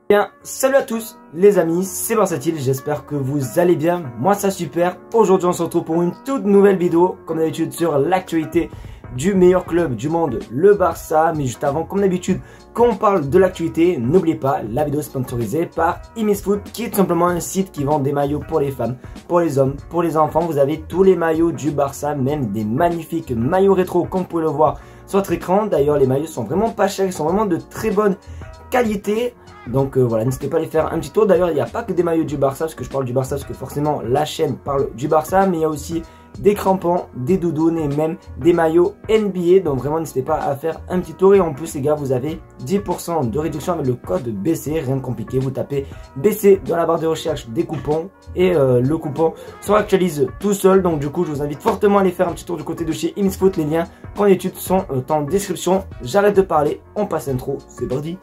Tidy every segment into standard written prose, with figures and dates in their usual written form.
Bien, salut à tous les amis, c'est Versatile, j'espère que vous allez bien, moi ça super. Aujourd'hui on se retrouve pour une toute nouvelle vidéo, comme d'habitude sur l'actualité du meilleur club du monde, le Barça. Mais juste avant, comme d'habitude, quand on parle de l'actualité, n'oubliez pas, la vidéo est sponsorisée par Imisfoot, qui est tout simplement un site qui vend des maillots pour les femmes, pour les hommes, pour les enfants. Vous avez tous les maillots du Barça, même des magnifiques maillots rétro, comme vous pouvez le voir sur votre écran. D'ailleurs les maillots sont vraiment pas chers, ils sont vraiment de très bonne qualité. Donc voilà, n'hésitez pas à aller faire un petit tour. D'ailleurs, il n'y a pas que des maillots du Barça, parce que je parle du Barça, parce que forcément la chaîne parle du Barça, mais il y a aussi des crampons, des doudounes et même des maillots NBA. Donc vraiment, n'hésitez pas à faire un petit tour. Et en plus, les gars, vous avez 10% de réduction avec le code BC, rien de compliqué. Vous tapez BC dans la barre de recherche des coupons et le coupon se actualise tout seul. Donc du coup, je vous invite fortement à aller faire un petit tour du côté de chez Imisfoot. Les liens pour l'étude sont en description. J'arrête de parler, on passe l'intro, c'est parti.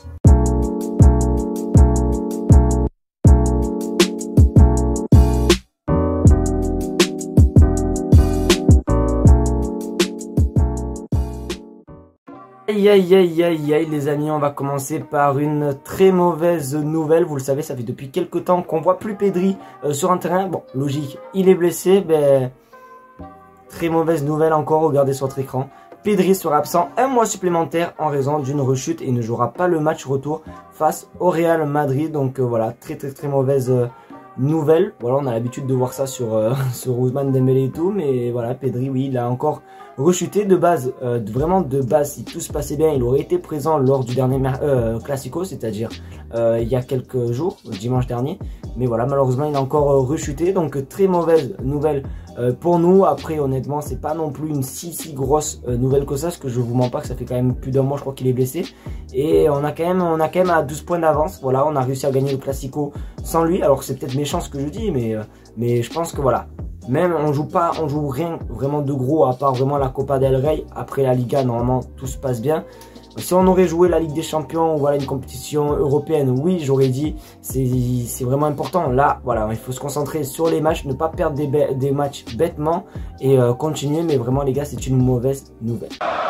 Aïe aïe aïe aïe aïe les amis, on va commencer par une très mauvaise nouvelle. Vous le savez, ça fait depuis quelques temps qu'on voit plus Pedri sur un terrain. Bon, logique, il est blessé, ben très mauvaise nouvelle encore, regardez sur votre écran. Pedri sera absent un mois supplémentaire en raison d'une rechute et il ne jouera pas le match retour face au Real Madrid. Donc voilà, très mauvaise nouvelle. Voilà, on a l'habitude de voir ça sur Ousmane Dembélé et tout, mais voilà, Pedri, oui, il a encore rechuté de base, vraiment de base. Si tout se passait bien, il aurait été présent lors du dernier Classico, c'est-à-dire il y a quelques jours, dimanche dernier. Mais voilà, malheureusement, il a encore rechuté, donc très mauvaise nouvelle pour nous. Après, honnêtement, c'est pas non plus une si grosse nouvelle que ça, parce que je vous mens pas que ça fait quand même plus d'un mois, je crois qu'il est blessé. Et on a quand même à 12 points d'avance. Voilà, on a réussi à gagner le Classico sans lui. Alors c'est peut-être méchant ce que je dis, mais je pense que voilà. Même on joue rien vraiment de gros à part vraiment la Copa del Rey. Après la Liga, normalement tout se passe bien. Si on aurait joué la Ligue des Champions ou voilà une compétition européenne, oui, j'aurais dit c'est vraiment important. Là, voilà, il faut se concentrer sur les matchs, ne pas perdre des matchs bêtement et continuer. Mais vraiment les gars, c'est une mauvaise nouvelle.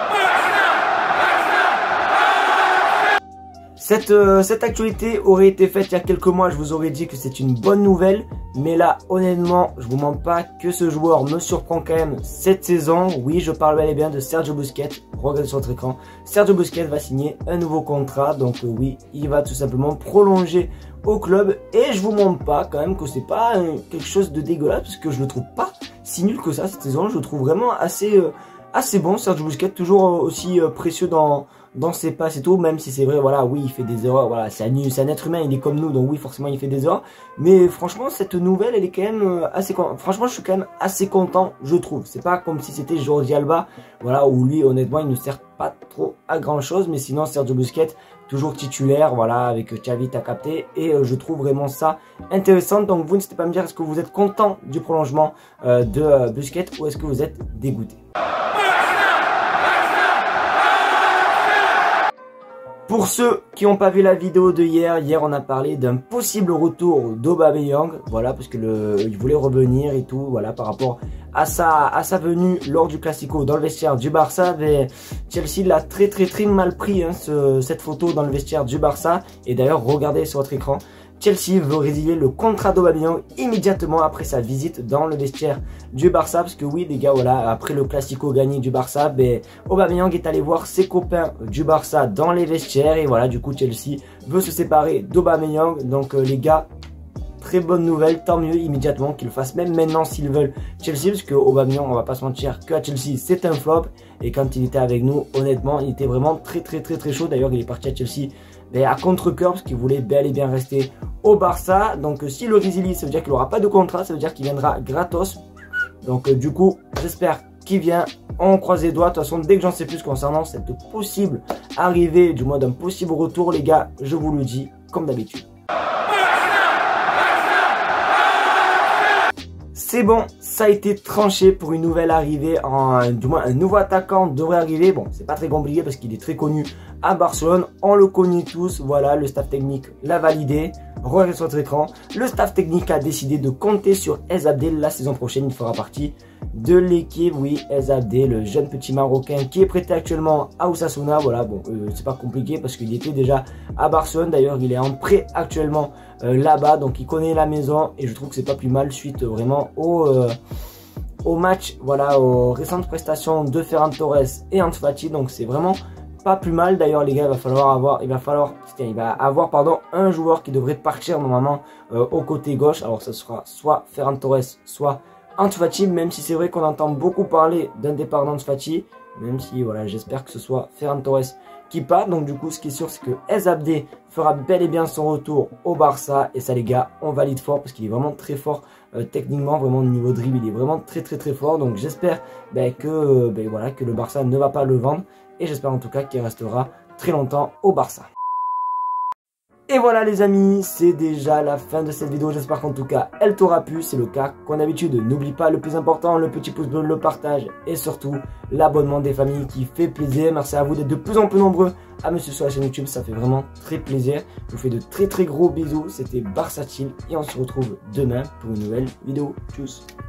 Cette actualité aurait été faite il y a quelques mois, je vous aurais dit que c'est une bonne nouvelle. Mais là, honnêtement, je vous mens pas que ce joueur me surprend quand même cette saison. Oui, je parle bel et bien de Sergio Busquets. Regardez sur votre écran. Sergio Busquets va signer un nouveau contrat. Donc oui, il va tout simplement prolonger au club. Et je vous mens pas quand même que c'est pas quelque chose de dégueulasse, parce que je le trouve pas si nul que ça cette saison. Je le trouve vraiment assez bon, Sergio Busquets, toujours aussi précieux dans ses passes et tout, même si c'est vrai, voilà, oui, il fait des erreurs, voilà, c'est un être humain, il est comme nous, donc oui, forcément, il fait des erreurs, mais franchement, cette nouvelle, elle est quand même franchement, je suis quand même assez content, je trouve. C'est pas comme si c'était Jordi Alba, voilà, où lui, honnêtement, il ne sert pas trop à grand chose, mais sinon, Sergio Busquets, toujours titulaire, voilà, avec Xavi, t'as capté, et je trouve vraiment ça intéressant. Donc vous n'hésitez pas à me dire, est-ce que vous êtes content du prolongement de Busquets, ou est-ce que vous êtes dégoûté? Pour ceux qui n'ont pas vu la vidéo de hier on a parlé d'un possible retour d'Aubameyang, voilà, parce que il voulait revenir et tout, voilà, par rapport à sa venue lors du Classico dans le vestiaire du Barça. Mais Chelsea l'a très mal pris, hein, cette photo dans le vestiaire du Barça. Et d'ailleurs, regardez sur votre écran, Chelsea veut résilier le contrat d'Aubameyang immédiatement après sa visite dans le vestiaire du Barça. Parce que oui les gars, voilà, après le Classico gagné du Barça, ben, Aubameyang est allé voir ses copains du Barça dans les vestiaires. Et voilà, du coup Chelsea veut se séparer d'Aubameyang. Donc les gars, très bonne nouvelle, tant mieux immédiatement qu'ils le fassent, même maintenant s'ils veulent Chelsea. Parce que Aubameyang, on va pas se mentir, qu'à Chelsea c'est un flop. Et quand il était avec nous, honnêtement, il était vraiment très chaud. D'ailleurs, il est parti à Chelsea à contre-cœur, parce qu'il voulait bel et bien rester au Barça. Donc s'il le résilie, ça veut dire qu'il n'aura pas de contrat, ça veut dire qu'il viendra gratos. Donc du coup, j'espère qu'il vient. On croise les doigts. De toute façon, dès que j'en sais plus concernant cette possible arrivée, du moins d'un possible retour, les gars, je vous le dis comme d'habitude. C'est bon, ça a été tranché pour une nouvelle arrivée, du moins un nouveau attaquant devrait arriver. Bon, c'est pas très compliqué parce qu'il est très connu à Barcelone, on le connaît tous, voilà, le staff technique l'a validé. regardez sur votre écran. Le staff technique a décidé de compter sur Ez Abdel la saison prochaine. Il fera partie de l'équipe. Oui, Ez Abdel, le jeune petit Marocain qui est prêté actuellement à Osasuna. Voilà, bon, c'est pas compliqué parce qu'il était déjà à Barcelone. D'ailleurs, il est en prêt actuellement là-bas. Donc, il connaît la maison et je trouve que c'est pas plus mal suite vraiment au match, voilà, aux récentes prestations de Ferran Torres et Ansu Fati. Donc, c'est vraiment pas plus mal. D'ailleurs, les gars, il va avoir pardon, un joueur qui devrait partir normalement au côté gauche. Alors, ce sera soit Ferran Torres, soit Ansu Fati, même si c'est vrai qu'on entend beaucoup parler d'un départ d'Ansu Fati, même si voilà, j'espère que ce soit Ferran Torres qui part. Donc du coup, ce qui est sûr, c'est que Ez Abdel fera bel et bien son retour au Barça. Et ça, les gars, on valide fort parce qu'il est vraiment très fort techniquement, vraiment au niveau dribble, il est vraiment très fort. Donc j'espère que le Barça ne va pas le vendre et j'espère en tout cas qu'il restera très longtemps au Barça. Et voilà les amis, c'est déjà la fin de cette vidéo, j'espère qu'en tout cas elle t'aura plu, c'est le cas comme d'habitude. N'oublie pas le plus important, le petit pouce bleu, le partage et surtout l'abonnement des familles qui fait plaisir. Merci à vous d'être de plus en plus nombreux à me suivre sur la chaîne YouTube, ça fait vraiment très plaisir. Je vous fais de très gros bisous, c'était Barça Chill et on se retrouve demain pour une nouvelle vidéo. Tchuss.